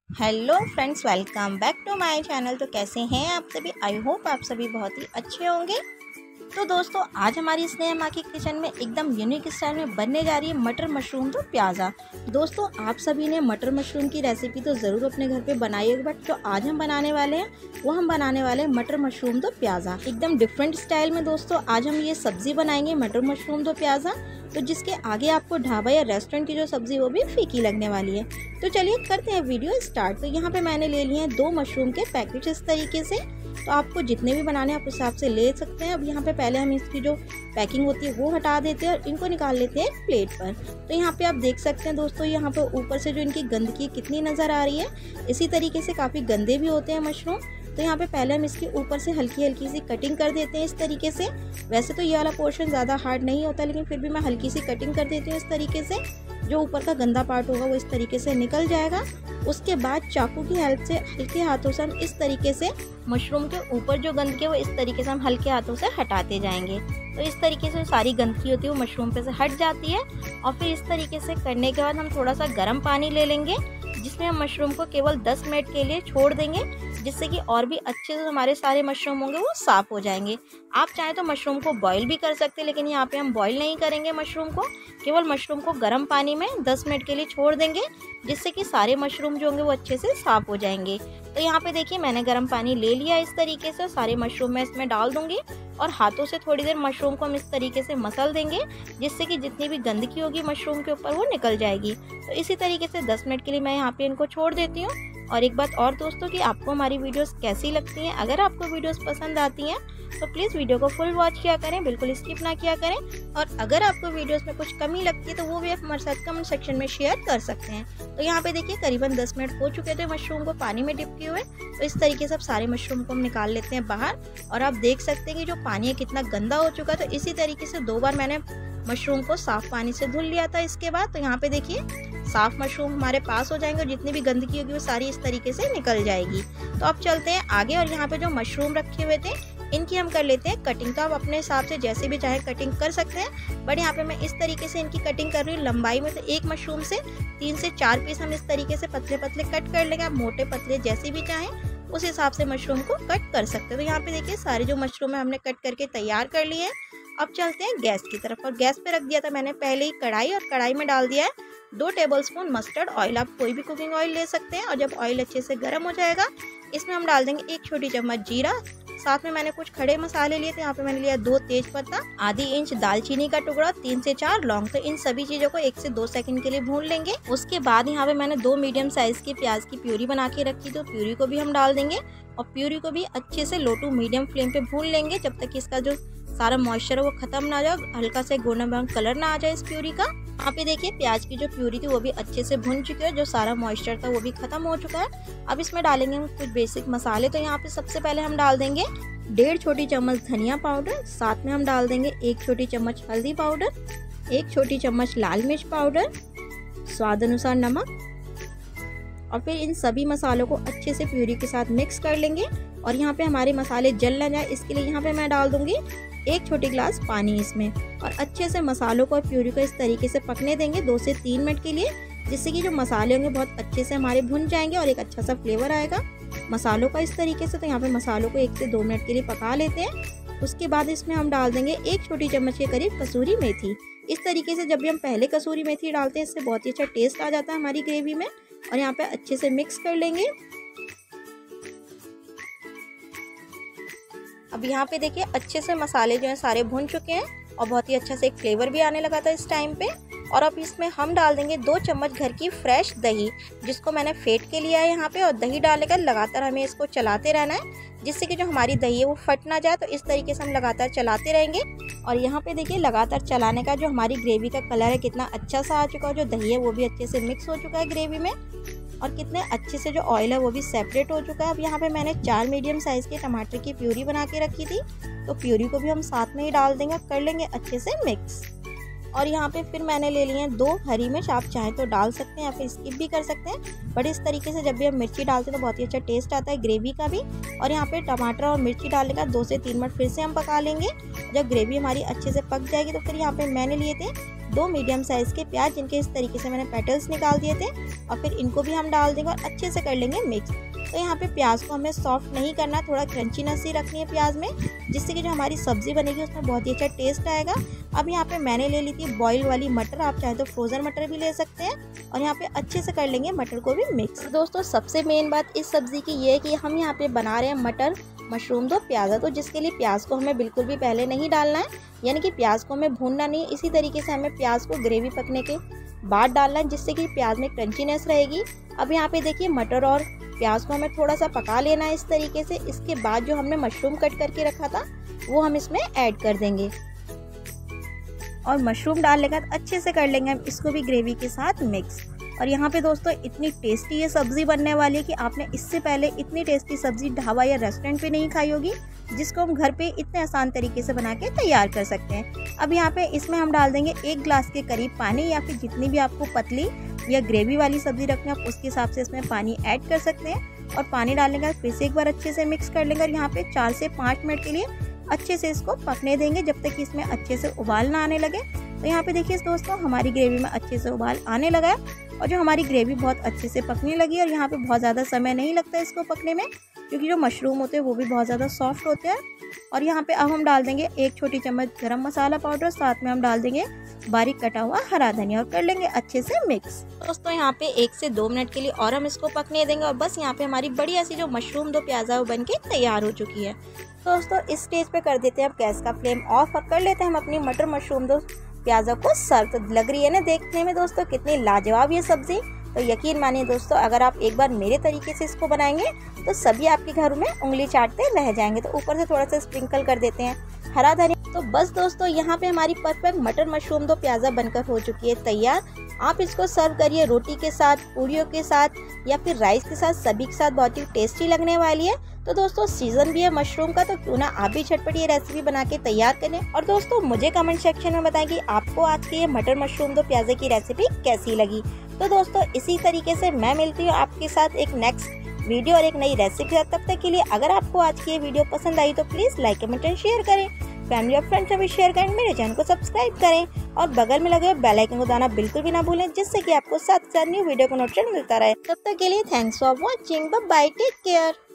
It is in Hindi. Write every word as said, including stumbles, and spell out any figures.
Hello friends, welcome back to my channel. तो कैसे हैं आप सभी? आई होप आप सभी बहुत ही अच्छे होंगे। तो दोस्तों, आज हमारी स्नेहा माँ की किचन में एकदम यूनिक स्टाइल में बनने जा रही है मटर मशरूम तो प्याज़ा। दोस्तों, आप सभी ने मटर मशरूम की रेसिपी तो ज़रूर अपने घर पे बनाई होगी, बट जो आज हम बनाने वाले हैं वो हम बनाने वाले हैं मटर मशरूम तो प्याज़ा, एकदम डिफरेंट स्टाइल में। दोस्तों, आज हम ये सब्ज़ी बनाएंगे मटर मशरूम तो प्याज़ा, तो जिसके आगे आपको ढाबा या रेस्टोरेंट की जो सब्ज़ी वो भी फीकी लगने वाली है। तो चलिए करते हैं वीडियो स्टार्ट। तो यहाँ पे मैंने ले लिए हैं दो मशरूम के पैकेट इस तरीके से। तो आपको जितने भी बनाने हैं आप उस हिसाब से ले सकते हैं। अब यहाँ पे पहले हम इसकी जो पैकिंग होती है वो हटा देते हैं और इनको निकाल लेते हैं प्लेट पर। तो यहाँ पे आप देख सकते हैं दोस्तों, यहाँ पे ऊपर से जो इनकी गंदगी कितनी नज़र आ रही है। इसी तरीके से काफ़ी गंदे भी होते हैं मशरूम। तो यहाँ पे पहले हम इसके ऊपर से हल्की हल्की सी कटिंग कर देते हैं इस तरीके से। वैसे तो ये वाला पोर्शन ज़्यादा हार्ड नहीं होता, लेकिन फिर भी मैं हल्की सी कटिंग कर देती हूँ इस तरीके से। जो ऊपर का गंदा पार्ट होगा वो इस तरीके से निकल जाएगा। उसके बाद चाकू की हेल्प से हल्के हाथों से हम इस तरीके से मशरूम के ऊपर जो गंदगी है वो इस तरीके से हम हल्के हाथों से हटाते जाएंगे। तो इस तरीके से सारी गंदगी होती है वो मशरूम पे से हट जाती है। और फिर इस तरीके से करने के बाद हम थोड़ा सा गर्म पानी ले लेंगे, जिसमें हम मशरूम को केवल दस मिनट के लिए छोड़ देंगे, जिससे कि और भी अच्छे से हमारे सारे मशरूम होंगे वो साफ़ हो जाएंगे। आप चाहें तो मशरूम को बॉईल भी कर सकते हैं, लेकिन यहाँ पे हम बॉईल नहीं करेंगे मशरूम को, केवल मशरूम को गर्म पानी में दस मिनट के लिए छोड़ देंगे, जिससे कि सारे मशरूम जो होंगे वो अच्छे से साफ़ हो जाएंगे। तो यहाँ पे देखिए मैंने गर्म पानी ले लिया इस तरीके से। सारे मशरूम मैं इसमें डाल दूँगी और हाथों से थोड़ी देर मशरूम को हम इस तरीके से मसल देंगे, जिससे कि जितनी भी गंदगी होगी मशरूम के ऊपर वो निकल जाएगी। तो इसी तरीके से दस मिनट के लिए मैं यहाँ पे इनको छोड़ देती हूँ। और एक बात और दोस्तों, कि आपको हमारी वीडियोस कैसी लगती हैं, अगर आपको वीडियोस पसंद आती हैं तो प्लीज़ वीडियो को फुल वॉच किया करें, बिल्कुल स्किप ना किया करें। और अगर आपको वीडियोस में कुछ कमी लगती है तो वो भी आप हमारे साथ कमेंट सेक्शन में शेयर कर सकते हैं। तो यहाँ पे देखिए करीबन दस मिनट हो चुके थे मशरूम को पानी में डिप किए हुए। तो इस तरीके से अब सारे मशरूम को हम निकाल लेते हैं बाहर। और आप देख सकते हैं कि जो पानी है कितना गंदा हो चुका है। तो इसी तरीके से दो बार मैंने मशरूम को साफ पानी से धुल लिया था इसके बाद। तो यहाँ पे देखिए साफ मशरूम हमारे पास हो जाएंगे और जितनी भी गंदगी होगी वो सारी इस तरीके से निकल जाएगी। तो अब चलते हैं आगे। और यहाँ पे जो मशरूम रखे हुए थे इनकी हम कर लेते हैं कटिंग। तो आप अपने हिसाब से जैसे भी चाहे कटिंग कर सकते हैं, बट यहाँ पे मैं इस तरीके से इनकी कटिंग कर रही हूँ लंबाई में। तो एक मशरूम से तीन से चार पीस हम इस तरीके से पतले पतले कट कर लेंगे। आप मोटे पतले जैसे भी चाहें उस हिसाब से मशरूम को कट कर सकते हैं। तो यहाँ पे देखिए सारे जो मशरूम है हमने कट करके तैयार कर लिए हैं। अब चलते हैं गैस की तरफ। और गैस पे रख दिया था मैंने पहले ही कढ़ाई, और कढ़ाई में डाल दिया है दो टेबलस्पून मस्टर्ड ऑयल। आप कोई भी कुकिंग ऑयल ले सकते हैं। और जब ऑयल अच्छे से गर्म हो जाएगा इसमें हम डाल देंगे एक छोटी चम्मच जीरा। साथ में मैंने कुछ खड़े मसाले लिए थे। यहाँ पे मैंने लिया दो तेज पत्ता, आधी इंच दालचीनी का टुकड़ा, तीन से चार लौंग। तो इन सभी चीजों को एक से दो सेकंड के लिए भून लेंगे। उसके बाद यहाँ पे मैंने दो मीडियम साइज की प्याज की प्यूरी बना के रखी, तो प्यूरी को भी हम डाल देंगे। और प्यूरी को भी अच्छे से लो टू मीडियम फ्लेम पे भून लेंगे, जब तक कि इसका जो सारा मॉइस्चर है वो खत्म ना हो जाए, हल्का से गोल्डन ब्राउन कलर ना आ जाए इस प्यूरी का। यहाँ पे देखिए प्याज की जो प्यूरी थी वो भी अच्छे से भुन चुकी है, जो सारा मॉइस्चर था वो भी खत्म हो चुका है। अब इसमें डालेंगे हम कुछ बेसिक मसाले। तो यहाँ पे सबसे पहले हम डाल देंगे डेढ़ छोटी चम्मच धनिया पाउडर। साथ में हम डाल देंगे एक छोटी चम्मच हल्दी पाउडर, एक छोटी चम्मच लाल मिर्च पाउडर, स्वाद अनुसार नमक। और फिर इन सभी मसालों को अच्छे से प्यूरी के साथ मिक्स कर लेंगे। और यहाँ पे हमारे मसाले जल ना जाए इसके लिए यहाँ पे मैं डाल दूंगी एक छोटी गिलास पानी इसमें। और अच्छे से मसालों को और प्यूरी को इस तरीके से पकने देंगे दो से तीन मिनट के लिए, जिससे कि जो मसाले होंगे बहुत अच्छे से हमारे भुन जाएंगे और एक अच्छा सा फ्लेवर आएगा मसालों का इस तरीके से। तो यहाँ पे मसालों को एक से दो मिनट के लिए पका लेते हैं। उसके बाद इसमें हम डाल देंगे एक छोटी चम्मच के करीब कसूरी मेथी। इस तरीके से जब भी हम पहले कसूरी मेथी डालते हैं इससे बहुत ही अच्छा टेस्ट आ जाता है हमारी ग्रेवी में। और यहाँ पे अच्छे से मिक्स कर लेंगे। अब यहाँ पे देखिए अच्छे से मसाले जो हैं सारे भुन चुके हैं और बहुत ही अच्छा से एक फ्लेवर भी आने लगा था इस टाइम पे। और अब इसमें हम डाल देंगे दो चम्मच घर की फ्रेश दही, जिसको मैंने फेंट के लिया है यहाँ पे। और दही डालने का लगातार हमें इसको चलाते रहना है, जिससे कि जो हमारी दही है वो फट ना जाए। तो इस तरीके से हम लगातार चलाते रहेंगे। और यहाँ पे देखिए लगातार चलाने का जो हमारी ग्रेवी का कलर है कितना अच्छा सा आ चुका है। जो दही है वो भी अच्छे से मिक्स हो चुका है ग्रेवी में, और कितने अच्छे से जो ऑयल है वो भी सेपरेट हो चुका है। अब यहाँ पे मैंने चार मीडियम साइज़ के टमाटर की प्यूरी बना के रखी थी, तो प्यूरी को भी हम साथ में ही डाल देंगे, कर लेंगे अच्छे से मिक्स। और यहाँ पे फिर मैंने ले लिए हैं दो हरी मिर्च। आप चाहें तो डाल सकते हैं या फिर स्किप भी कर सकते हैं, बट इस तरीके से जब भी हम मिर्ची डालते हैं तो बहुत ही अच्छा टेस्ट आता है ग्रेवी का भी। और यहाँ पे टमाटर और मिर्ची डालने का दो से तीन मिनट फिर से हम पका लेंगे। जब ग्रेवी हमारी अच्छे से पक जाएगी तो फिर यहाँ पे मैंने लिए थे दो मीडियम साइज़ के प्याज, जिनके इस तरीके से मैंने पेटल्स निकाल दिए थे, और फिर इनको भी हम डाल देंगे और अच्छे से कर लेंगे मिक्स। तो यहाँ पे प्याज को हमें सॉफ्ट नहीं करना, थोड़ा क्रंचीनेस ही रखनी है प्याज में, जिससे कि जो हमारी सब्ज़ी बनेगी उसमें बहुत ही अच्छा टेस्ट आएगा। अब यहाँ पे मैंने ले ली थी बॉयल वाली मटर, आप चाहे तो फ्रोज़न मटर भी ले सकते हैं, और यहाँ पे अच्छे से कर लेंगे मटर को भी मिक्स। दोस्तों सबसे मेन बात इस सब्ज़ी की ये है कि हम यहाँ पे बना रहे हैं मटर मशरूम दो प्याज़ा, तो जिसके लिए प्याज को हमें बिल्कुल भी पहले नहीं डालना है, यानी कि प्याज को हमें भूनना नहीं है। इसी तरीके से हमें प्याज को ग्रेवी पकने के बाद डालना है, जिससे कि प्याज में क्रंचीनेस रहेगी। अब यहाँ पे देखिए मटर और प्याज को हमें थोड़ा सा पका लेना है इस तरीके से। इसके बाद जो हमने मशरूम कट करके रखा था वो हम इसमें ऐड कर देंगे, और मशरूम डालने के बाद अच्छे से कर लेंगे हम इसको भी ग्रेवी के साथ मिक्स। और यहाँ पे दोस्तों इतनी टेस्टी ये सब्ज़ी बनने वाली है कि आपने इससे पहले इतनी टेस्टी सब्ज़ी ढाबा या रेस्टोरेंट पे नहीं खाई होगी, जिसको हम घर पे इतने आसान तरीके से बना के तैयार कर सकते हैं। अब यहाँ पे इसमें हम डाल देंगे एक गिलास के करीब पानी, या फिर जितनी भी आपको पतली या ग्रेवी वाली सब्ज़ी रखना है उसके हिसाब से इसमें पानी ऐड कर सकते हैं। और पानी डालने के बाद फिर से एक बार अच्छे से मिक्स कर लेंगे, और यहाँ पे चार से पाँच मिनट के लिए अच्छे से इसको पकने देंगे, जब तक कि इसमें अच्छे से उबाल ना आने लगे। तो यहाँ पे देखिए दोस्तों हमारी ग्रेवी में अच्छे से उबाल आने लगा है, और जो हमारी ग्रेवी बहुत अच्छे से पकने लगी है। और यहाँ पे बहुत ज़्यादा समय नहीं लगता है इसको पकने में, क्योंकि जो मशरूम होते हैं वो भी बहुत ज़्यादा सॉफ्ट होते हैं। और यहाँ पे अब हम डाल देंगे एक छोटी चम्मच गरम मसाला पाउडर, साथ में हम डाल देंगे बारीक कटा हुआ हरा धनिया, और कर लेंगे अच्छे से मिक्स। दोस्तों यहाँ पे एक से दो मिनट के लिए और हम इसको पकने देंगे, और बस यहाँ पे हमारी बढ़िया सी जो मशरूम दो प्याज़ा वो बन के तैयार हो चुकी है। दोस्तों इस स्टेज पे कर देते हैं अब गैस का फ्लेम ऑफ, और कर लेते हैं हम अपनी मटर मशरूम दो प्याज़ा को सर्व। तो लग रही है ना देखने में दोस्तों कितनी लाजवाब ये सब्ज़ी। तो यकीन मानिए दोस्तों, अगर आप एक बार मेरे तरीके से इसको बनाएंगे तो सभी आपके घर में उंगली चाटते रह जाएंगे। तो ऊपर से थोड़ा सा स्प्रिंकल कर देते हैं हरा धनिया। तो बस दोस्तों यहाँ पे हमारी परफेक्ट मटर मशरूम दो प्याज़ा बनकर हो चुकी है तैयार। आप इसको सर्व करिए रोटी के साथ, पूड़ियों के साथ, या फिर राइस के साथ, सभी के साथ बहुत ही टेस्टी लगने वाली है। तो दोस्तों सीजन भी है मशरूम का, तो क्यों ना आप भी झटपट ये रेसिपी बना के तैयार करें। और दोस्तों मुझे कमेंट सेक्शन में बताएं कि आपको आज की ये मटर मशरूम दो प्याज़े की रेसिपी कैसी लगी। तो दोस्तों इसी तरीके से मैं मिलती हूँ आपके साथ एक नेक्स्ट वीडियो और एक नई रेसिपी। तब तक के लिए अगर आपको आज की ये वीडियो पसंद आई तो please like comment and share करें, फैमिली और फ्रेंड्स में भी शेयर करें, मेरे चैनल को सब्सक्राइब करें, और बगल में लगे बेल आइकन को दबाना बिल्कुल भी ना भूलें, जिससे कि आपको साथ साथ न्यू वीडियो को नोटिफिकेशन मिलता रहे। तब तक के लिए thanks for watching, bye bye, take care.